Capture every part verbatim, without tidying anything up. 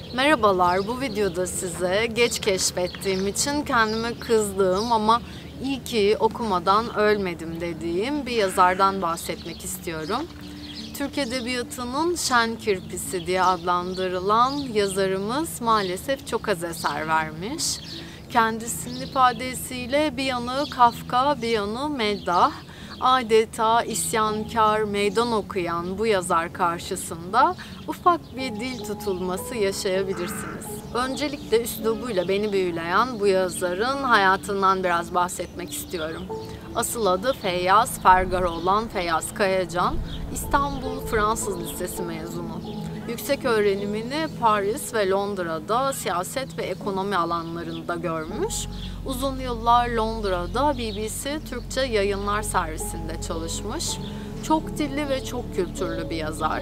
Merhabalar, bu videoda size geç keşfettiğim için kendime kızdığım ama iyi ki okumadan ölmedim dediğim bir yazardan bahsetmek istiyorum. Türk Edebiyatı'nın şen kirpisi diye adlandırılan yazarımız maalesef çok az eser vermiş. Kendisinin ifadesiyle bir yanı Kafka, bir yanı meddah. Adeta isyankar, meydan okuyan bu yazar karşısında ufak bir dil tutulması yaşayabilirsiniz. Öncelikle üslubuyla beni büyüleyen bu yazarın hayatından biraz bahsetmek istiyorum. Asıl adı Feyyaz Fergar olan Feyyaz Kayacan, İstanbul Fransız Lisesi mezunu. Yüksek öğrenimini Paris ve Londra'da siyaset ve ekonomi alanlarında görmüş. Uzun yıllar Londra'da B B C Türkçe Yayınlar Servisi'nde çalışmış. Çok dilli ve çok kültürlü bir yazar.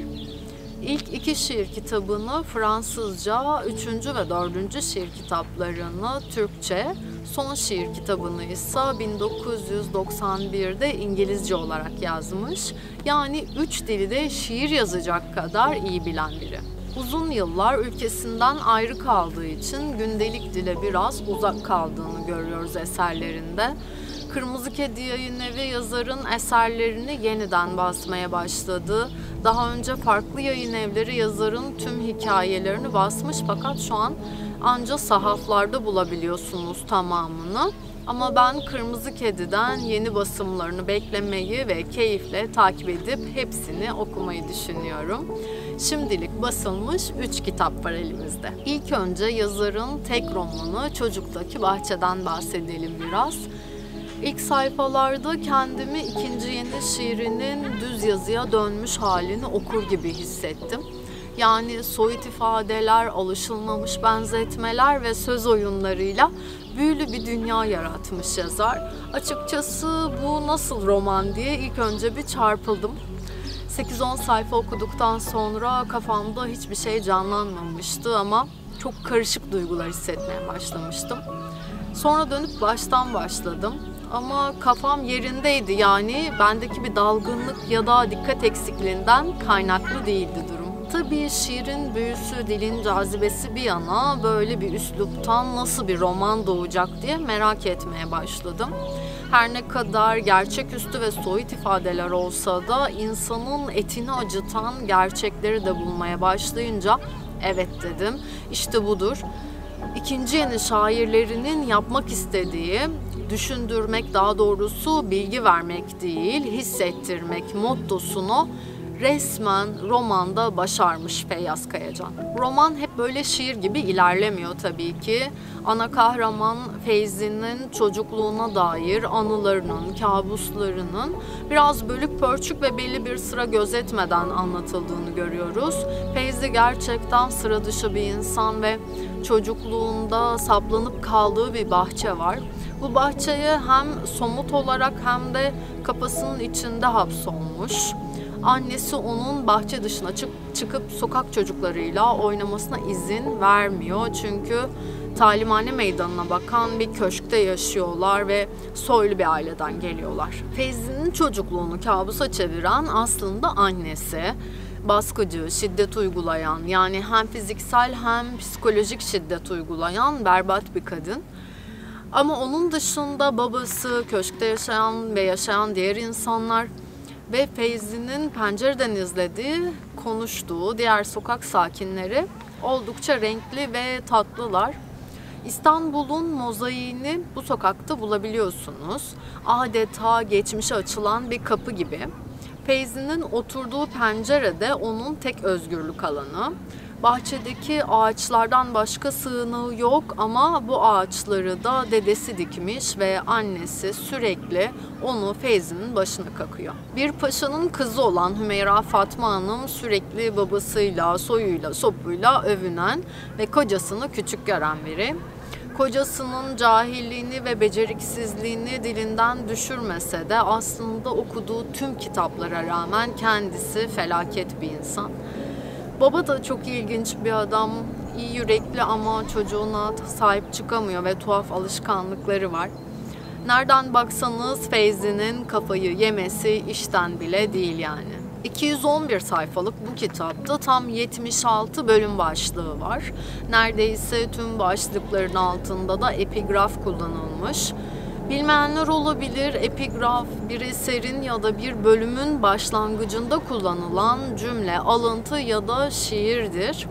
İlk iki şiir kitabını Fransızca, üçüncü ve dördüncü şiir kitaplarını Türkçe, son şiir kitabını ise bin dokuz yüz doksan birde İngilizce olarak yazmış. Yani üç dili de şiir yazacak kadar iyi bilen biri. Uzun yıllar ülkesinden ayrı kaldığı için gündelik dile biraz uzak kaldığını görüyoruz eserlerinde. Kırmızı Kedi Yayınevi yazarın eserlerini yeniden basmaya başladı. Daha önce farklı yayın evleri yazarın tüm hikayelerini basmış fakat şu an ancak sahaflarda bulabiliyorsunuz tamamını. Ama ben Kırmızı Kedi'den yeni basımlarını beklemeyi ve keyifle takip edip hepsini okumayı düşünüyorum. Şimdilik basılmış üç kitap var elimizde. İlk önce yazarın tek romanı Çocuktaki Bahçeden bahsedelim biraz. İlk sayfalarda kendimi ikinci yeni şiirinin düz yazıya dönmüş halini okur gibi hissettim. Yani soyut ifadeler, alışılmamış benzetmeler ve söz oyunlarıyla büyülü bir dünya yaratmış yazar. Açıkçası bu nasıl roman diye ilk önce bir çarpıldım. sekiz on sayfa okuduktan sonra kafamda hiçbir şey canlanmamıştı ama çok karışık duygular hissetmeye başlamıştım. Sonra dönüp baştan başladım. Ama kafam yerindeydi, yani bendeki bir dalgınlık ya da dikkat eksikliğinden kaynaklı değildi durum. Tabii şiirin büyüsü, dilin cazibesi bir yana böyle bir üsluptan nasıl bir roman doğacak diye merak etmeye başladım. Her ne kadar gerçeküstü ve soyut ifadeler olsa da insanın etini acıtan gerçekleri de bulmaya başlayınca evet dedim, işte budur. İkinci yeni şairlerinin yapmak istediği, düşündürmek, daha doğrusu bilgi vermek değil, hissettirmek mottosunu resmen romanda başarmış Feyyaz Kayacan. Roman hep böyle şiir gibi ilerlemiyor tabii ki. Ana kahraman Feyzi'nin çocukluğuna dair anılarının, kabuslarının biraz bölük pörçük ve belli bir sıra gözetmeden anlatıldığını görüyoruz. Feyzi gerçekten sıra dışı bir insan ve çocukluğunda saplanıp kaldığı bir bahçe var. Bu bahçeye hem somut olarak hem de kafasının içinde hapsolmuş. Annesi onun bahçe dışına çık çıkıp sokak çocuklarıyla oynamasına izin vermiyor. Çünkü talimhane meydanına bakan bir köşkte yaşıyorlar ve soylu bir aileden geliyorlar. Feyzi'nin çocukluğunu kabusa çeviren aslında annesi. Baskıcı, şiddet uygulayan, yani hem fiziksel hem psikolojik şiddet uygulayan berbat bir kadın. Ama onun dışında babası, köşkte yaşayan ve yaşayan diğer insanlar ve Feyzi'nin pencereden izlediği, konuştuğu diğer sokak sakinleri oldukça renkli ve tatlılar. İstanbul'un mozaiğini bu sokakta bulabiliyorsunuz. Adeta geçmişe açılan bir kapı gibi. Feyzi'nin oturduğu pencerede onun tek özgürlük alanı. Bahçedeki ağaçlardan başka sığınağı yok ama bu ağaçları da dedesi dikmiş ve annesi sürekli onu Feyzi'nin başına kakıyor. Bir paşanın kızı olan Hümeyra Fatma Hanım sürekli babasıyla, soyuyla, sopuyla övünen ve kocasını küçük gören biri. Kocasının cahilliğini ve beceriksizliğini dilinden düşürmese de aslında okuduğu tüm kitaplara rağmen kendisi felaket bir insan. Baba da çok ilginç bir adam, iyi yürekli ama çocuğuna sahip çıkamıyor ve tuhaf alışkanlıkları var. Nereden baksanız Feyzi'nin kafayı yemesi işten bile değil yani. iki yüz on bir sayfalık bu kitapta tam yetmiş altı bölüm başlığı var. Neredeyse tüm başlıkların altında da epigraf kullanılmış. Bilmeyenler olabilir, epigraf bir eserin ya da bir bölümün başlangıcında kullanılan cümle, alıntı ya da şiirdir.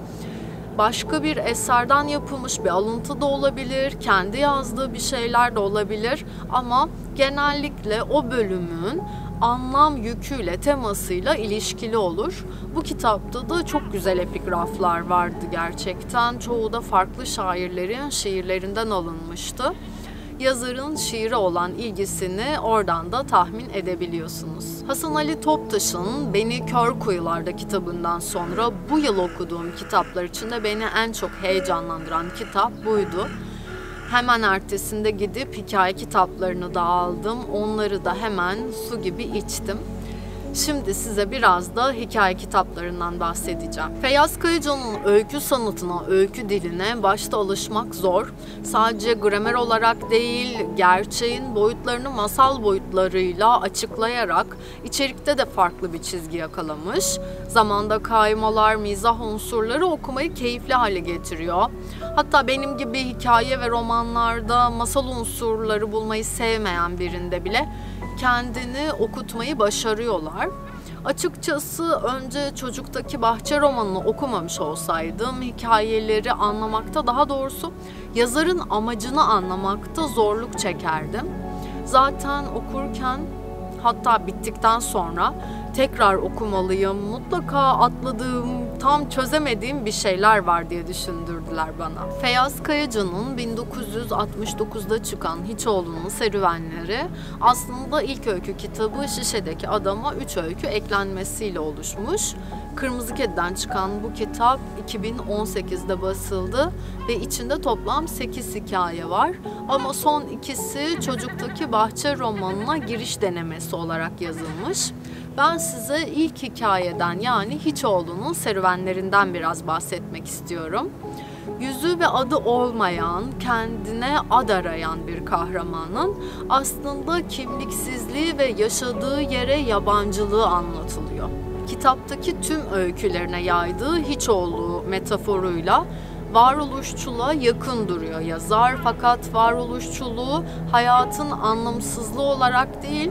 Başka bir eserden yapılmış bir alıntı da olabilir, kendi yazdığı bir şeyler de olabilir ama genellikle o bölümün anlam yüküyle, temasıyla ilişkili olur. Bu kitapta da çok güzel epigraflar vardı gerçekten. Çoğu da farklı şairlerin şiirlerinden alınmıştı. Yazarın şiire olan ilgisini oradan da tahmin edebiliyorsunuz. Hasan Ali Toptaş'ın Beni Kör Kuyularda kitabından sonra bu yıl okuduğum kitaplar içinde beni en çok heyecanlandıran kitap buydu. Hemen ertesinde gidip hikaye kitaplarını da aldım. Onları da hemen su gibi içtim. Şimdi size biraz da hikaye kitaplarından bahsedeceğim. Feyyaz Kayıcı'nın öykü sanatına, öykü diline başta alışmak zor. Sadece gramer olarak değil, gerçeğin boyutlarını masal boyutlarıyla açıklayarak içerikte de farklı bir çizgi yakalamış. Zamanda kaymalar, mizah unsurları okumayı keyifli hale getiriyor. Hatta benim gibi hikaye ve romanlarda masal unsurları bulmayı sevmeyen birinde bile kendini okutmayı başarıyorlar. Açıkçası önce çocuktaki bahçe romanını okumamış olsaydım hikayeleri anlamakta, daha doğrusu yazarın amacını anlamakta zorluk çekerdim. Zaten okurken, hatta bittikten sonra tekrar okumalıyım, mutlaka atladığım, tam çözemediğim bir şeyler var diye düşündürdüler bana. Feyyaz Kayıcı'nın bin dokuz yüz altmış dokuzda çıkan Hiçoğlu'nun Serüvenleri aslında ilk öykü kitabı Şişedeki Adama üç öykü eklenmesiyle oluşmuş. Kırmızı Kedi'den çıkan bu kitap iki bin on sekizde basıldı ve içinde toplam sekiz hikaye var. Ama son ikisi çocuktaki bahçe romanına giriş denemesi olarak yazılmış. Ben size ilk hikayeden, yani Hiçoğlu'nun Serüvenlerinden biraz bahsetmek istiyorum. Yüzü ve adı olmayan, kendine ad arayan bir kahramanın aslında kimliksizliği ve yaşadığı yere yabancılığı anlatılıyor. Kitaptaki tüm öykülerine yaydığı Hiçoğlu metaforuyla varoluşçuluğa yakın duruyor yazar, fakat varoluşçuluğu hayatın anlamsızlığı olarak değil,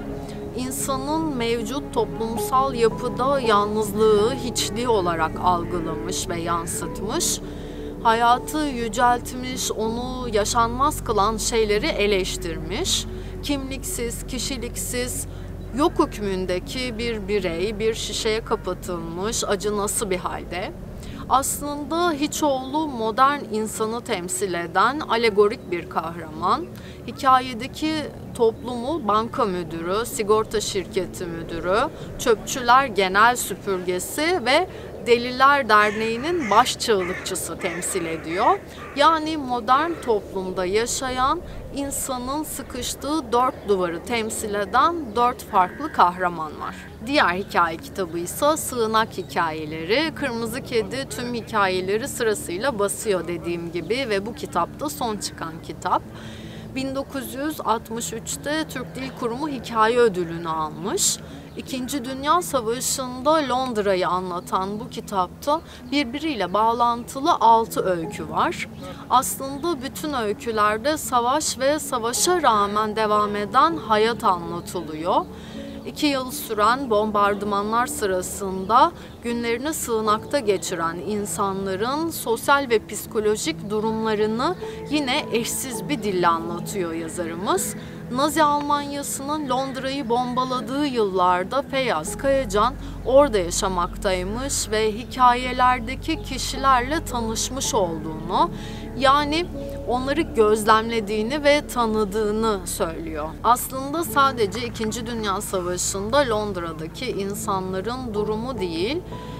insanın mevcut toplumsal yapıda yalnızlığı, hiçliği olarak algılamış ve yansıtmış. Hayatı yüceltmiş, onu yaşanmaz kılan şeyleri eleştirmiş. Kimliksiz, kişiliksiz, yok hükmündeki bir birey, bir şişeye kapatılmış, acınası bir halde. Aslında Hiçoğlu modern insanı temsil eden alegorik bir kahraman. Hikayedeki toplumu banka müdürü, sigorta şirketi müdürü, çöpçüler genel süpürgesi ve Deliler Derneği'nin baş çığlıkçısı temsil ediyor. Yani modern toplumda yaşayan insanın sıkıştığı dört duvarı temsil eden dört farklı kahraman var. Diğer hikaye kitabı ise Sığınak Hikayeleri. Kırmızı Kedi tüm hikayeleri sırasıyla basıyor dediğim gibi ve bu kitapta son çıkan kitap. bin dokuz yüz altmış üçte Türk Dil Kurumu Hikaye Ödülünü almış. İkinci Dünya Savaşı'nda Londra'yı anlatan bu kitapta birbiriyle bağlantılı altı öykü var. Aslında bütün öykülerde savaş ve savaşa rağmen devam eden hayat anlatılıyor. İki yıl süren bombardımanlar sırasında günlerini sığınakta geçiren insanların sosyal ve psikolojik durumlarını yine eşsiz bir dille anlatıyor yazarımız. Nazi Almanyası'nın Londra'yı bombaladığı yıllarda Feyyaz Kayacan orada yaşamaktaymış ve hikayelerdeki kişilerle tanışmış olduğunu, yani onları gözlemlediğini ve tanıdığını söylüyor. Aslında sadece İkinci Dünya Savaşı'nda Londra'daki insanların durumu değil,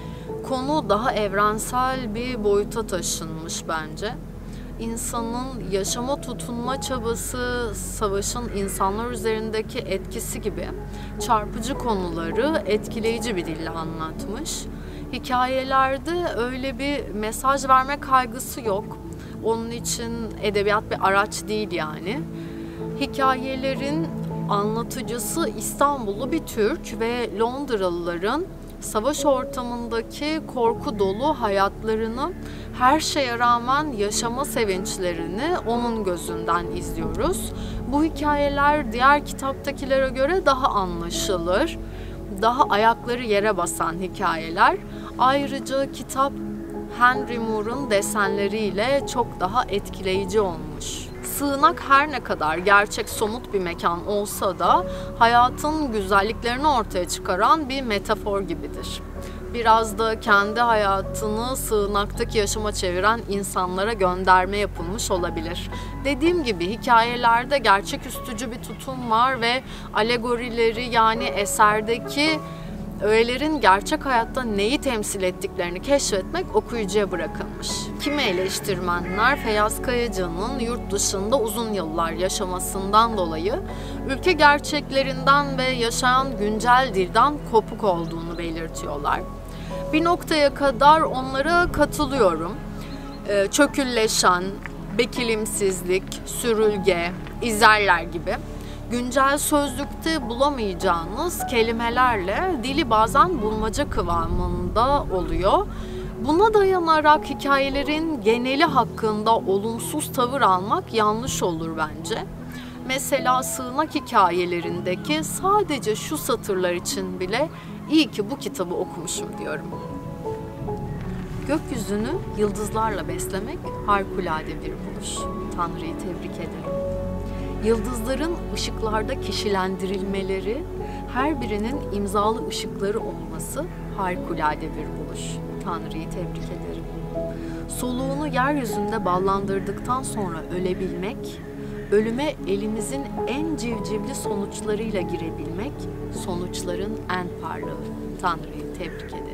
konu daha evrensel bir boyuta taşınmış bence. İnsanın yaşama tutunma çabası, savaşın insanlar üzerindeki etkisi gibi çarpıcı konuları etkileyici bir dille anlatmış. Hikayelerde öyle bir mesaj verme kaygısı yok. Onun için edebiyat bir araç değil yani. Hikayelerin anlatıcısı İstanbullu bir Türk ve Londralıların savaş ortamındaki korku dolu hayatlarını, her şeye rağmen yaşama sevinçlerini onun gözünden izliyoruz. Bu hikayeler diğer kitaptakilere göre daha anlaşılır, daha ayakları yere basan hikayeler. Ayrıca kitap Henry Moore'un desenleriyle çok daha etkileyici olmuş. Sığınak her ne kadar gerçek somut bir mekan olsa da hayatın güzelliklerini ortaya çıkaran bir metafor gibidir. Biraz da kendi hayatını sığınaktaki yaşama çeviren insanlara gönderme yapılmış olabilir. Dediğim gibi hikayelerde gerçeküstücü bir tutum var ve alegorileri, yani eserdeki öğelerin gerçek hayatta neyi temsil ettiklerini keşfetmek okuyucuya bırakılmış. Kimi eleştirmenler Feyyaz Kayacan'ın yurt dışında uzun yıllar yaşamasından dolayı ülke gerçeklerinden ve yaşayan güncel dilden kopuk olduğunu belirtiyorlar. Bir noktaya kadar onlara katılıyorum. Ee, çökülleşen, bekilimsizlik, sürülge, izerler gibi güncel sözlükte bulamayacağınız kelimelerle dili bazen bulmaca kıvamında oluyor. Buna dayanarak hikayelerin geneli hakkında olumsuz tavır almak yanlış olur bence. Mesela sığınak hikayelerindeki sadece şu satırlar için bile iyi ki bu kitabı okumuşum diyorum. Gökyüzünü yıldızlarla beslemek harikulade bir buluş. Tanrı'yı tebrik ederim. Yıldızların ışıklarda kişilendirilmeleri, her birinin imzalı ışıkları olması harikulade bir buluş. Tanrı'yı tebrik ederim. Soluğunu yeryüzünde ballandırdıktan sonra ölebilmek, ölüme elimizin en civcivli sonuçlarıyla girebilmek, sonuçların en parlağı. Tanrı'yı tebrik ederim.